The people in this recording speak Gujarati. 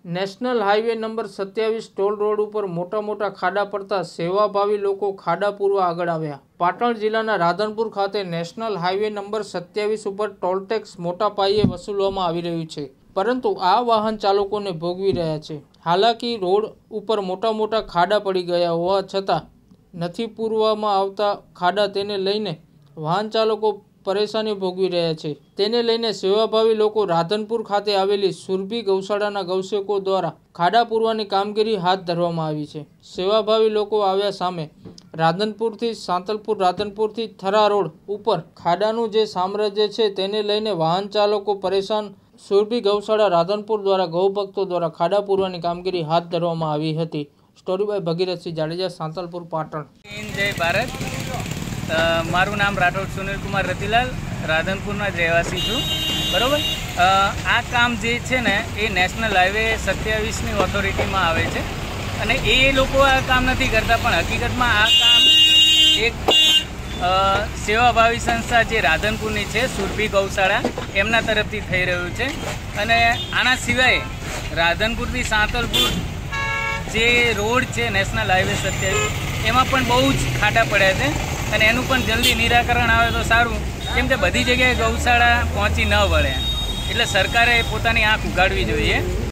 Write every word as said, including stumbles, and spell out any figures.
નેશનલ હાઈવે નંબર સત્યાવીસ ટોલ રોડ ઉપર મોટા મોટા ખાડા પડતા સેવાભાવી લોકો ખાડા પૂરવા આગળ આવ્યા। પાટણ જિલ્લાના રાધનપુર ખાતે નેશનલ હાઈવે નંબર સત્યાવીસ ઉપર ટોલ ટેક્સ મોટા પાયે વસૂલવામાં આવી રહ્યું છે, પરંતુ આ વાહન ચાલકોને ભોગવી રહ્યા છે। હાલાકી રોડ ઉપર મોટા મોટા ખાડા પડી ગયા હોવા છતાં નથી પૂરવામાં આવતા ખાડા, તેને લઈને વાહન ચાલકો પરેશાની ભોગવી રહ્યા છે। તેને લઈને સેવાભાવી લોકો રાધનપુર ખાતે આવેલી સુરભી ગૌશાળાના ગૌસેવકો દ્વારા ખાડા પૂરવાની કામગીરી હાથ ધરવામાં આવી છે। સેવાભાવી લોકો આવ્યા સામે રાધનપુરથી સાંતલપુર, રાધનપુરથી થરા રોડ ઉપર ખાડાનું જે સામ્રાજ્ય છે તેને લઈને વાહન ચાલકો પરેશાન। સુરભી ગૌશાળા રાધનપુર દ્વારા ગૌભક્તો દ્વારા ખાડા પૂરવાની કામગીરી હાથ ધરવામાં આવી હતી। Story by Bhagirathsinh Jadeja, Santalpur, Patan. જય ભારત। મારું નામ રાઠોડ સુનિલ કુમાર રતિલાલ, રાધનપુરના જ રહેવાસી છું, બરાબર। આ કામ જે છે ને એ નેશનલ હાઈવે સત્યાવીસની ઓથોરિટીમાં આવે છે અને એ લોકો આ કામ નથી કરતા, પણ હકીકતમાં આ કામ એક સેવાભાવી સંસ્થા જે રાધનપુરની છે, સુરભી ગૌશાળા, એમના તરફથી થઈ રહ્યું છે। અને આના સિવાય રાધનપુરથી સાંતલપુર જે રોડ છે નેશનલ હાઈવે સત્યાવીસ, એમાં પણ બહુ જ ખાડા પડ્યા છે અને એનું પણ જલ્દી નિરાકરણ આવે તો સારું, કેમ કે બધી જગ્યાએ ગૌશાળા પહોંચી ન વળે, એટલે સરકારે પોતાની આંખ ઉગાડવી જોઈએ।